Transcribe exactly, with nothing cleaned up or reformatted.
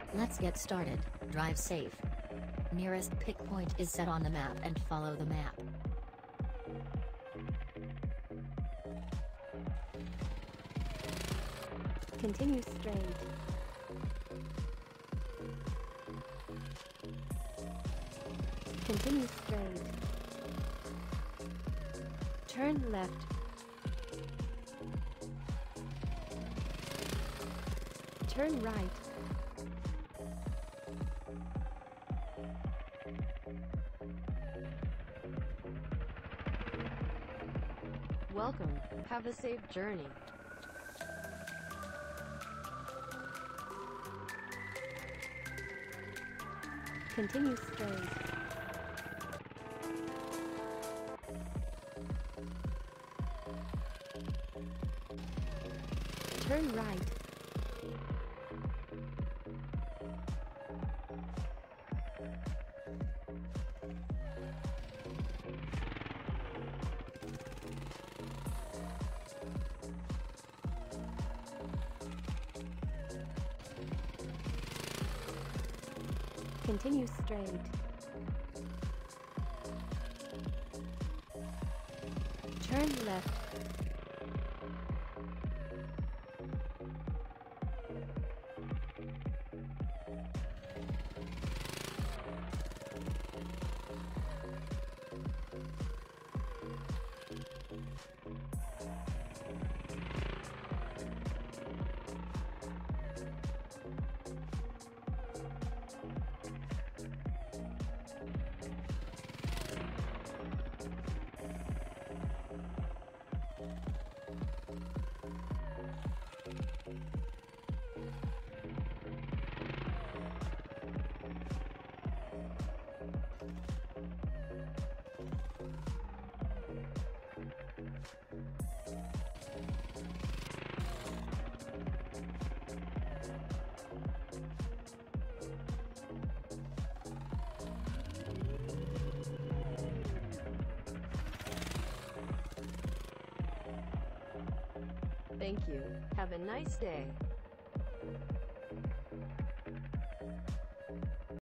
Let's get started. Drive safe. Nearest pick point is set on the map and follow the map. Continue straight. Continue straight. Turn left. Turn right. Welcome. Have a safe journey. Continue straight. Turn right. Continue straight. Turn left. Thank you. Have a nice day.